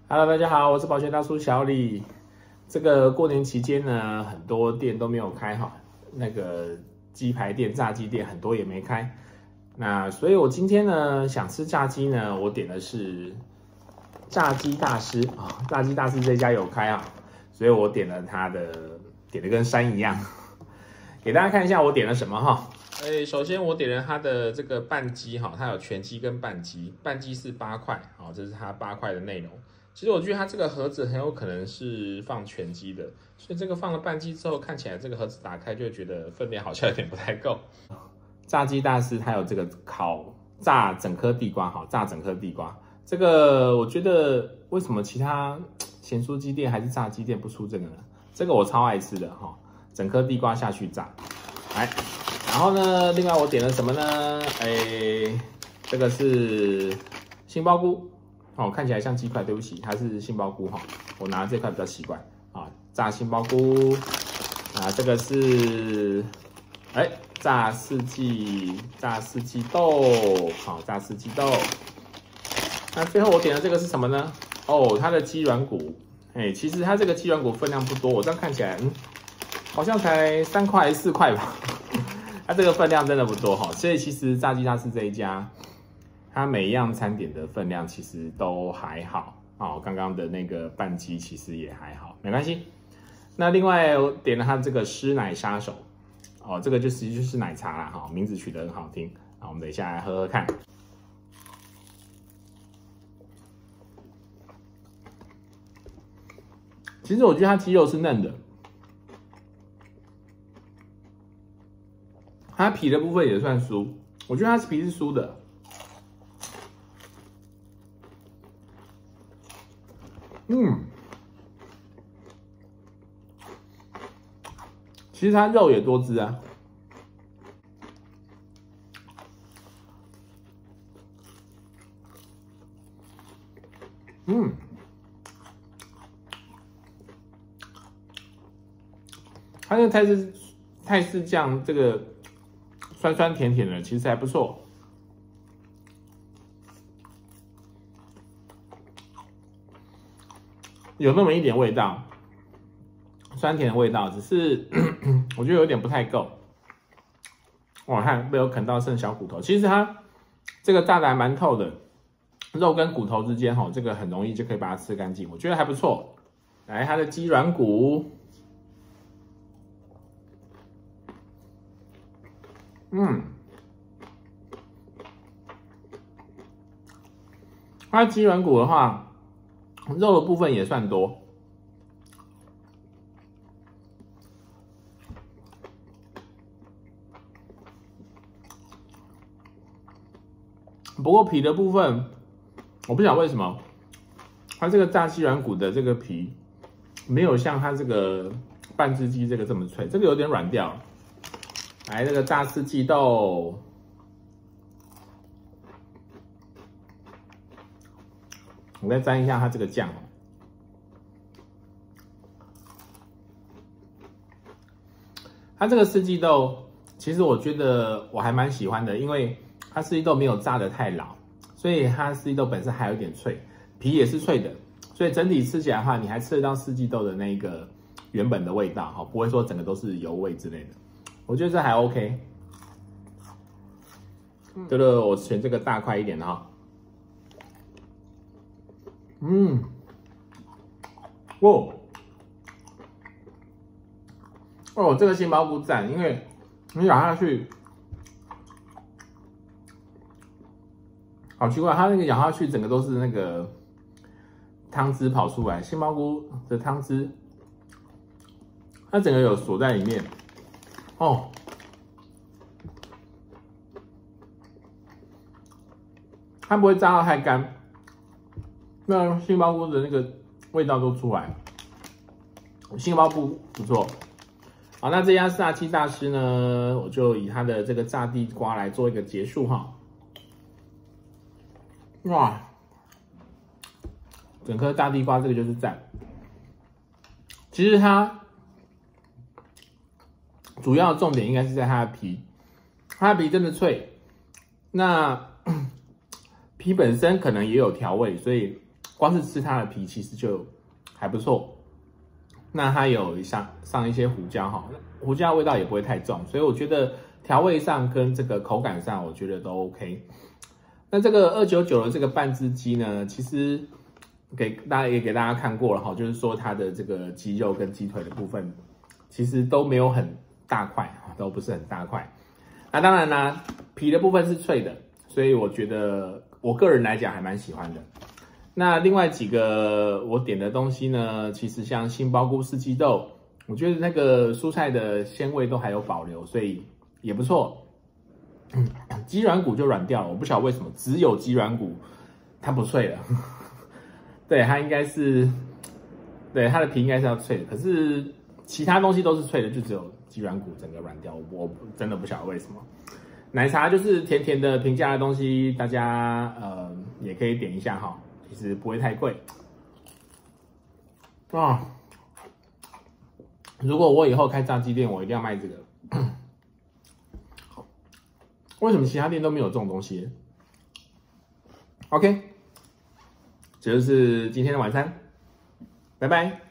Hello， 大家好，我是保全大叔小李。这个过年期间呢，很多店都没有开哈，那个鸡排店、炸鸡店很多也没开。那所以我今天呢想吃炸鸡呢，我点的是炸鸡大师啊，炸鸡大师这家有开啊，所以我点了它的，点的跟山一样。给大家看一下我点了什么哈。首先我点了它的这个半鸡哈，它有全鸡跟半鸡，半鸡是8块，好，这是它8块的内容。其实我觉得它这个盒子很有可能是放全鸡的，所以这个放了半鸡之后，看起来这个盒子打开就会觉得分量好像有点不太够。炸鸡大师它有这个炸整颗地瓜，好，炸整颗地瓜。这个我觉得为什么其他咸酥鸡店还是炸鸡店不出这个呢？这个我超爱吃的哈，整颗地瓜下去炸。来，然后呢，另外我点了什么呢？这个是杏鲍菇。哦，看起来像鸡块，对不起，它是杏鲍菇哈。我拿这块比较习惯啊，炸杏鲍菇啊，这个是炸四季豆，好，炸四季豆。那最后我点的这个是什么呢？哦，它的鸡软骨，其实它这个鸡软骨分量不多，我这样看起来，好像才3块还是4块吧。它这个分量真的不多哈，所以其实炸鸡大师这一家。它每一样餐点的分量其实都还好哦，刚刚的那个半鸡其实也还好，没关系。那另外我点了它这个狮奶杀手哦，这个就是奶茶啦哈，名字取得很好听。好，我们等一下来喝喝看。其实我觉得它鸡肉是嫩的，它皮的部分也算酥，我觉得它皮是酥的。其实它肉也多汁啊。它那个泰式酱这个酸酸甜甜的，其实还不错。有那么一点味道，酸甜的味道，只是我觉得有点不太够。哇，看被我啃到剩小骨头。其实它这个炸的还蛮透的，肉跟骨头之间这个很容易就可以把它吃干净，我觉得还不错。来，它的鸡软骨，它鸡软骨的话。肉的部分也算多，不过皮的部分，我不晓得为什么，它这个炸鸡软骨的这个皮没有像它这个半只鸡这个这么脆，这个有点软掉。来，这个炸四季豆。我再沾一下它这个酱，它这个四季豆，其实我觉得我还蛮喜欢的，因为它四季豆没有炸得太老，所以它四季豆本身还有点脆，皮也是脆的，所以整体吃起来的话，你还吃得到四季豆的那个原本的味道，不会说整个都是油味之类的，我觉得这还 OK。对了，我选这个大块一点的哈。这个杏鲍菇赞，因为你咬下去，好奇怪，它那个咬下去，整个都是那个汤汁跑出来，杏鲍菇的汤汁，它整个有锁在里面，它不会炸到太干。那杏鲍菇的那个味道都出来，杏鲍菇不错。好，那这家炸鸡大师呢，我就以它的这个炸地瓜来做一个结束哈。哇，整颗大地瓜这个就是赞。其实它主要重点应该是在它的皮，它的皮真的脆。那皮本身可能也有调味，所以光是吃它的皮其实就还不错。那它有上一些胡椒哈，胡椒味道也不会太重，所以我觉得调味上跟这个口感上，我觉得都 OK。那这个299的这个半只鸡呢，其实给大家看过了哈，就是说它的这个鸡肉跟鸡腿的部分，其实都没有很大块，都不是很大块。那当然啦，皮的部分是脆的，所以我觉得我个人来讲还蛮喜欢的。那另外几个我点的东西呢，其实像杏鲍菇、四季豆，我觉得那个蔬菜的鲜味都还有保留，所以也不错。鸡软骨就软掉了，我不晓得为什么，只有鸡软骨它不脆了。对，它应该是，对，它的皮应该是要脆的，可是其他东西都是脆的，就只有鸡软骨整个软掉，我真的不晓得为什么。奶茶就是甜甜的平价的东西，大家也可以点一下哈，其实不会太贵啊。如果我以后开炸鸡店，我一定要卖这个。为什么其他店都没有这种东西 ？OK， 这就是今天的晚餐，拜拜。